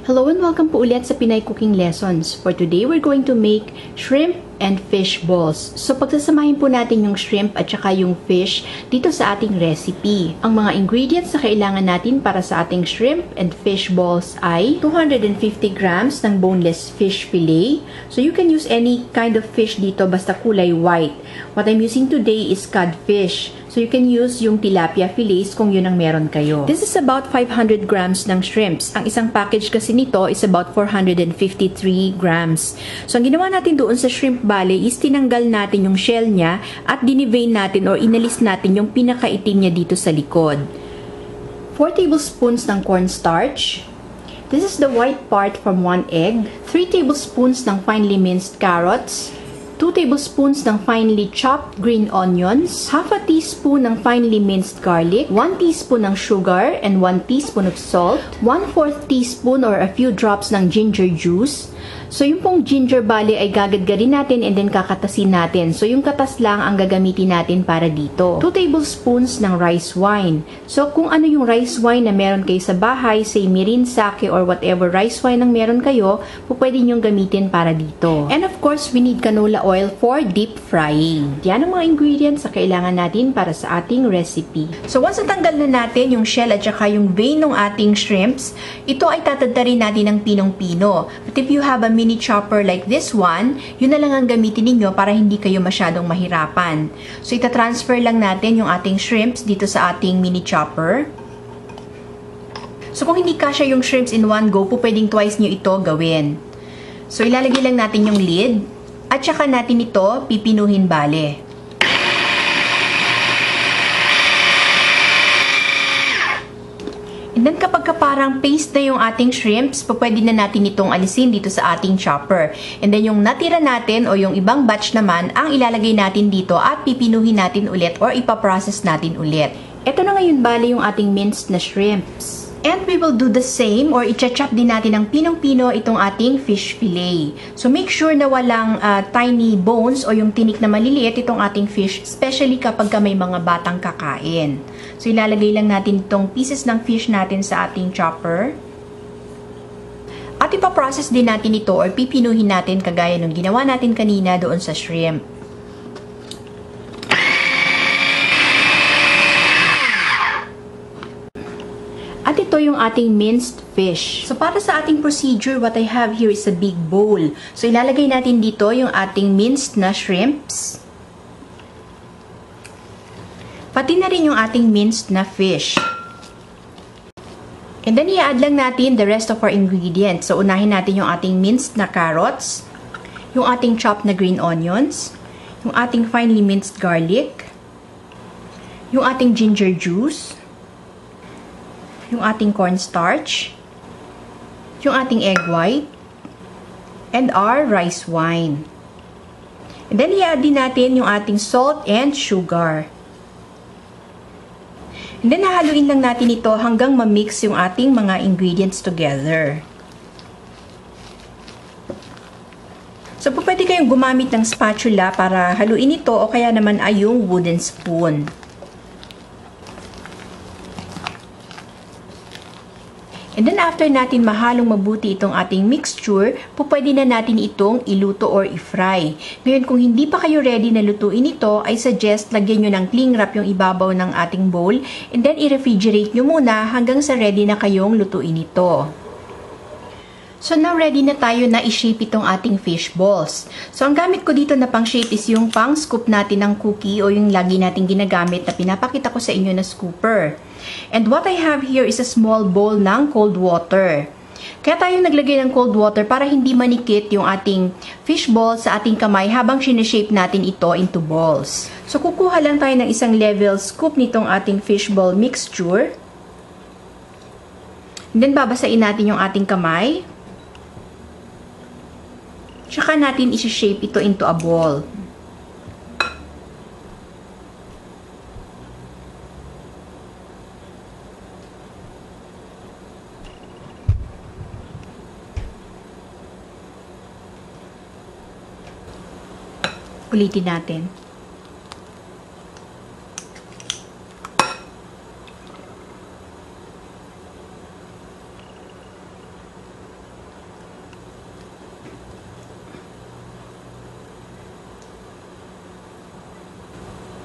Hello and welcome po ulit sa Pinay Cooking Lessons. For today, we're going to make shrimp and fish balls. So, pagsasamahin po natin yung shrimp at saka yung fish dito sa ating recipe. Ang mga ingredients na kailangan natin para sa ating shrimp and fish balls ay 250 grams ng boneless fish fillet. So, you can use any kind of fish dito basta kulay white. What I'm using today is codfish. So, you can use yung tilapia fillets kung yun ang meron kayo. This is about 500 grams ng shrimps. Ang isang package kasi nito is about 453 grams. So, ang ginawa natin doon sa shrimp bale is tinanggal natin yung shell niya at dinivein natin or inalis natin yung pinakaitim niya dito sa likod. 4 tablespoons ng cornstarch. This is the white part from 1 egg. 3 tablespoons ng finely minced carrots. 2 tablespoons ng finely chopped green onions, half a teaspoon ng finely minced garlic, 1 teaspoon ng sugar, and 1 teaspoon of salt, 1/4 teaspoon or a few drops ng ginger juice. So, yung pong ginger bale ay gagadgarin natin and then kakatasin natin. So, yung katas lang ang gagamitin natin para dito. 2 tablespoons ng rice wine. So, kung ano yung rice wine na meron kayo sa bahay, say mirin, sake, or whatever rice wine ang meron kayo, pwede nyong gamitin para dito. And of course, we need canola oil for deep frying. Yan ang mga ingredients na kailangan natin para sa ating recipe. So, once natanggal na natin yung shell at saka yung vein ng ating shrimps, ito ay tatadtarin natin ng pinong-pino. But if you have a mini chopper like this one, yun na lang ang gamitin ninyo para hindi kayo masyadong mahirapan. So, itatransfer lang natin yung ating shrimps dito sa ating mini chopper. So, kung hindi kasya yung shrimps in one go, pwedeng twice nyo ito gawin. So, ilalagay lang natin yung lid at saka natin ito pipinuhin bale. And then kapag parang paste na yung ating shrimps, pwede na natin itong alisin dito sa ating chopper. And then yung natira natin o yung ibang batch naman, ang ilalagay natin dito at pipinuhin natin ulit or ipaprocess natin ulit. Ito na ngayon bale yung ating minced na shrimps. And we will do the same or i-chop din natin ng pinong-pino itong ating fish fillet. So make sure na walang tiny bones o yung tinik na maliliit itong ating fish, especially kapag may mga batang kakain. So ilalagay lang natin itong pieces ng fish natin sa ating chopper. At ipaprocess din natin ito or pipinuhin natin kagaya ng ginawa natin kanina doon sa shrimp. At ito yung ating minced fish. So, para sa ating procedure, what I have here is a big bowl. So, ilalagay natin dito yung ating minced na shrimps. Pati na rin yung ating minced na fish. And then, i-add lang natin the rest of our ingredients. So, unahin natin yung ating minced na carrots, yung ating chopped na green onions, yung ating finely minced garlic, yung ating ginger juice, yung ating cornstarch, yung ating egg white, and our rice wine. And then, i-add din natin yung ating salt and sugar. And then, hahaluin lang natin ito hanggang ma-mix yung ating mga ingredients together. So, pwede kayong gumamit ng spatula para haluin ito o kaya naman ay yung wooden spoon. And then, after natin mahalong mabuti itong ating mixture, pwede na natin itong iluto or i-fry. Ngayon, kung hindi pa kayo ready na lutuin ito, I suggest lagyan nyo ng cling wrap yung ibabaw ng ating bowl and then i-refrigerate nyo muna hanggang sa ready na kayong lutuin ito. So, now ready na tayo na i-shape itong ating fish balls. So, ang gamit ko dito na pang-shape is yung pang-scoop natin ng cookie o yung lagi natin ginagamit na pinapakita ko sa inyo na scooper. And what I have here is a small bowl ng cold water. Kaya tayo naglagay ng cold water para hindi manikit yung ating fish ball sa ating kamay habang sineshape natin ito into balls. So, kukuha lang tayo ng isang level scoop nitong ating fish ball mixture. And then, babasain natin yung ating kamay. Tsaka natin isi-shape ito into a ball. Ulitin natin.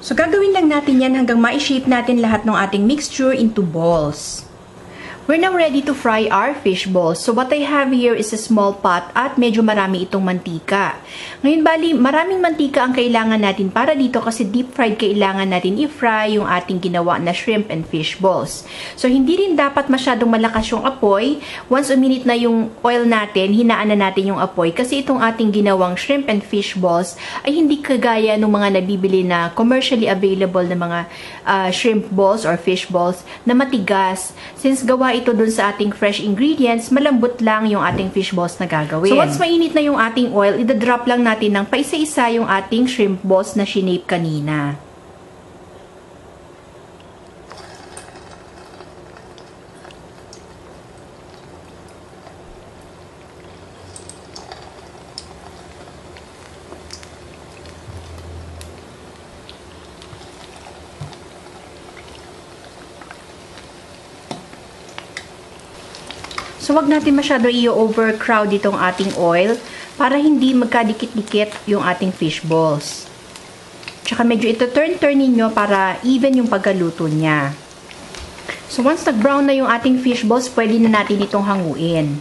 So, gagawin lang natin yan hanggang ma-shape natin lahat ng ating mixture into balls. We're now ready to fry our fish balls. So what I have here is a small pot at medyo marami itong mantika. Ngayon bali, maraming mantika ang kailangan natin para dito kasi deep fried kailangan natin i-fry yung ating ginawa na shrimp and fish balls. So hindi rin dapat masyadong malakas yung apoy. Once uminit na yung oil natin, hinaan na natin yung apoy kasi itong ating ginawang shrimp and fish balls ay hindi kagaya ng mga nabibili na commercially available na mga shrimp balls or fish balls na matigas. Since gawa ito dun sa ating fresh ingredients, malambot lang yung ating fish balls na gagawin. So once mainit na yung ating oil, idadrop lang natin ng paisa-isa yung ating shrimp balls na shinape kanina. So, wag natin masyado i-overcrowd itong ating oil para hindi magkadikit-dikit yung ating fish balls. Tsaka medyo ito turn-turn ninyo para even yung pagkaluto niya. So, once nag-brown na yung ating fish balls, pwede na natin itong hanguin.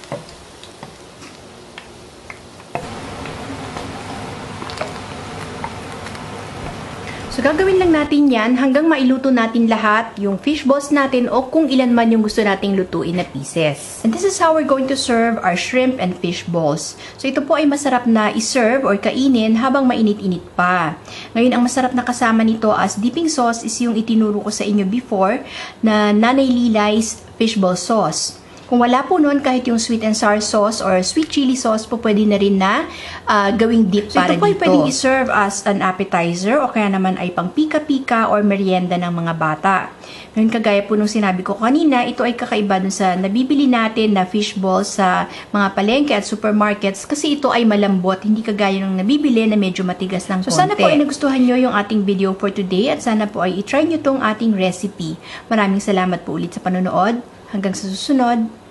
So, gagawin lang natin yan hanggang mailuto natin lahat yung fish balls natin o kung ilan man yung gusto nating lutuin na pieces. And this is how we're going to serve our shrimp and fish balls. So, ito po ay masarap na iserve or kainin habang mainit-init pa. Ngayon, ang masarap na kasama nito as dipping sauce is yung itinuro ko sa inyo before na Nanay Lilay's fishball sauce. Kung wala po nun, kahit yung sweet and sour sauce or sweet chili sauce po, pwede na rin na gawing dip para dito. So, ito po ay pwedeng iserve as an appetizer o kaya naman ay pang pika-pika or merienda ng mga bata. Ngayon, kagaya po nung sinabi ko kanina, ito ay kakaiba dun sa nabibili natin na fish balls sa mga palengke at supermarkets kasi ito ay malambot, hindi kagaya ng nabibili na medyo matigas ng konti. So, sana po ay nagustuhan nyo yung ating video for today at sana po ay itry nyo tong ating recipe. Maraming salamat po ulit sa panonood. Hanggang sa susunod.